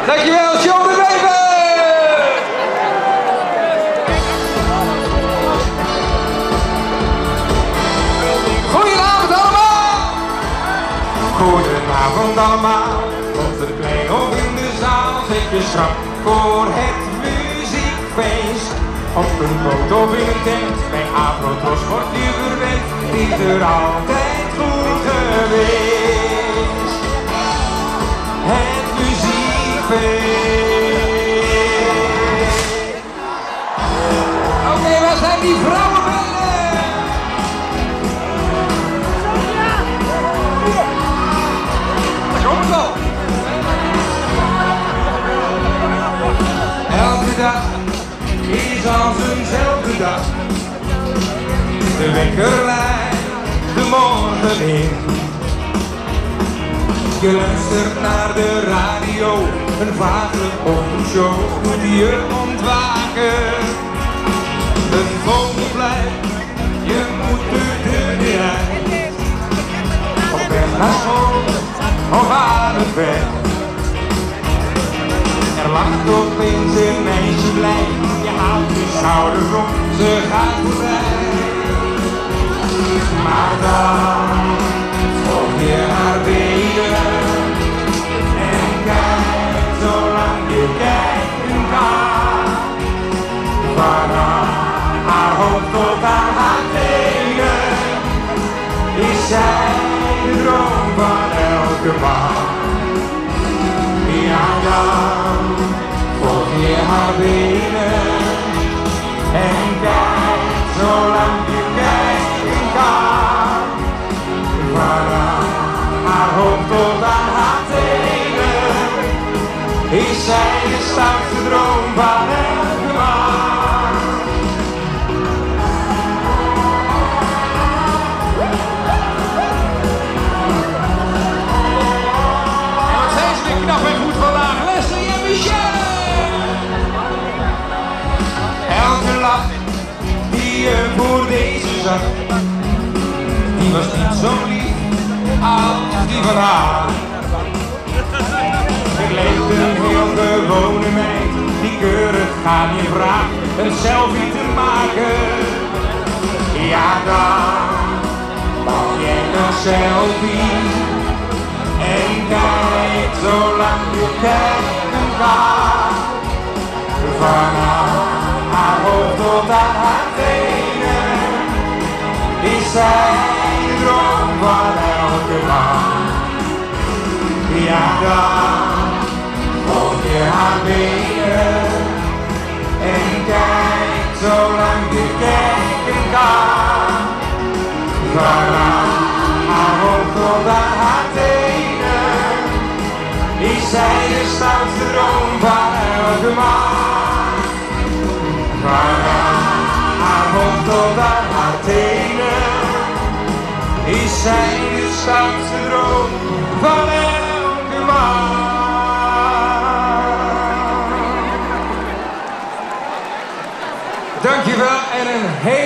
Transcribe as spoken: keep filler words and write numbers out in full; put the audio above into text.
Dankjewel, John de Wever! Goedenavond allemaal! Goedenavond allemaal, op het plein of in de zaal. Zet je schrap voor het muziekfeest. Op een boot of in een tent, bij Afro-Tros wordt je verwend. Is er altijd goed geweest. Het muziekfeest. Oké, okay, waar zijn die vrouwenbellen? Daar komt het al. Elke dag is als eenzelfde dag. De wekker leidt de morgen in. Je luistert naar de radio, een vage ochtendshow moet je ontwaken. Een vogel blijft, je moet de deur weer uit. Op weg naar school of aan het bed. Er lacht opeens een meisje blij, je haalt je schouders op, ze gaat voorbij. Maar dan volg je haar benen en kijk zolang je kijken kan. Vanaf haar hoofd tot aan haar tenen is zij de droom van elke man. Ja, dan volg je haar benen en kijk zolang je kijken kan. Vanaf haar hoofd tot aan haar tenen is zij de stoutste droom van elke man. En wat zijn ze weer knap en goed vandaag, Leslie en Michelle! Elke lach die je voor deze zag, die was niet zo lief als die van haar. Ik leefde een heel gewone meid die keurig aan je vraagt een selfie te maken. Ja, dan mag jij een selfie en kijk zolang je kijken kan. Vanaf haar hoofd tot aan haar tenen is zij de droom van elke man. Ja, dan volg je haar benen en kijk zolang je kijken kan. Vanaf haar hoofd tot aan haar tenen is zij de stoutste droom van elke man. Vanaf haar hoofd tot aan haar tenen is zij de stoutste droom van elke man. Dankjewel en een hele